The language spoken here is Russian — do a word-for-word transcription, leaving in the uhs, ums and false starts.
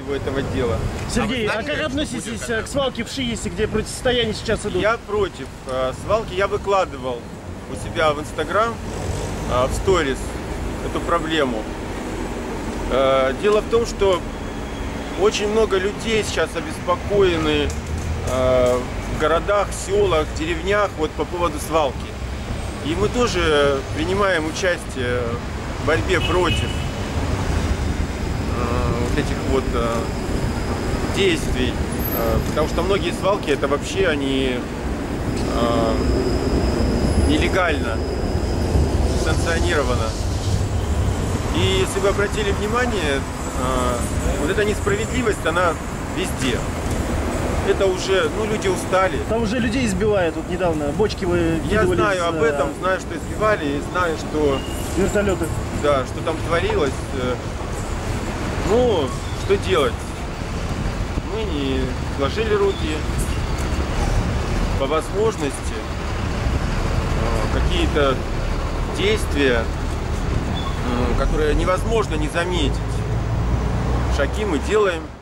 всего этого дела. Сергей, а, а как относитесь к свалке в Шиисе, где противостояние сейчас идут? Я против свалки. Я выкладывал у себя в Инстаграм, в сторис, эту проблему. Дело в том, что очень много людей сейчас обеспокоены в городах, селах, деревнях вот по поводу свалки. И мы тоже принимаем участие в борьбе против вот этих вот действий, потому что многие свалки это вообще они нелегально санкционировано. И если вы обратили внимание, вот эта несправедливость, она везде. Это уже, ну, люди устали. Там уже людей избивают, вот недавно бочки вы Я знаю с, об этом, знаю, что избивали, и знаю, что... Вертолеты. Да, что там творилось. Ну, что делать? Мы не сложили руки. По возможности какие-то действия, которые невозможно не заметить, шаги мы делаем.